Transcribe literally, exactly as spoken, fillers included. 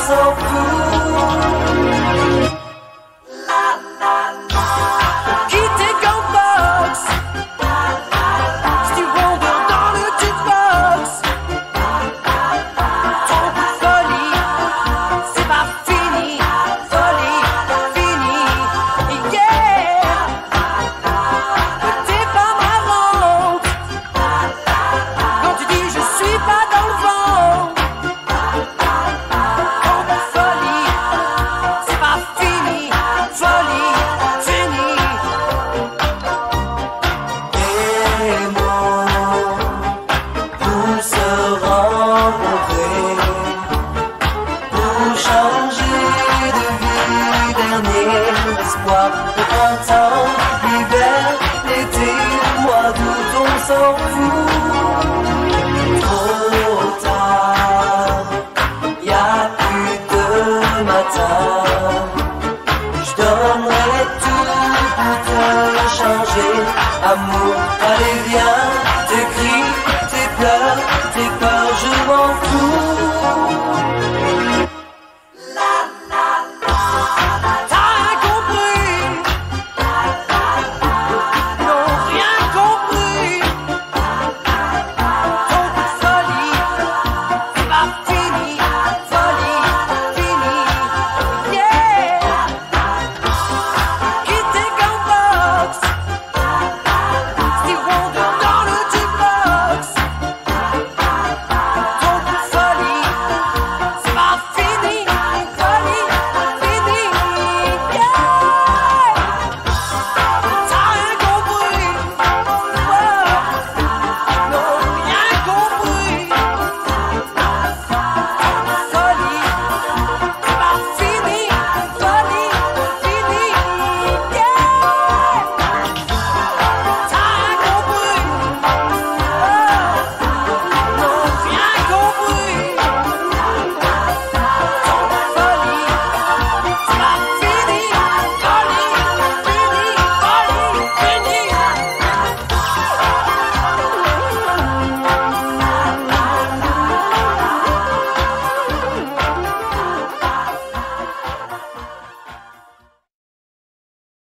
s'en fout. Quitter Gumbox, Steve Wonder dans le jukebox. Ton coup de folie, c'est pas fini. Folie, fini, yeah. T'es pas marrante quand tu dis je suis pas dans le vent. Ton coup de folie, c'est pas fini. Folie, fini. Et moi, pour se rencontrer, pour changer de vie, dernier espoir de printemps, l'hiver, l'été, mois d'août, on s'en fout. Trop tard, y'a plus de matin. Je donnerais tout pour te changer. Amour, allez viens.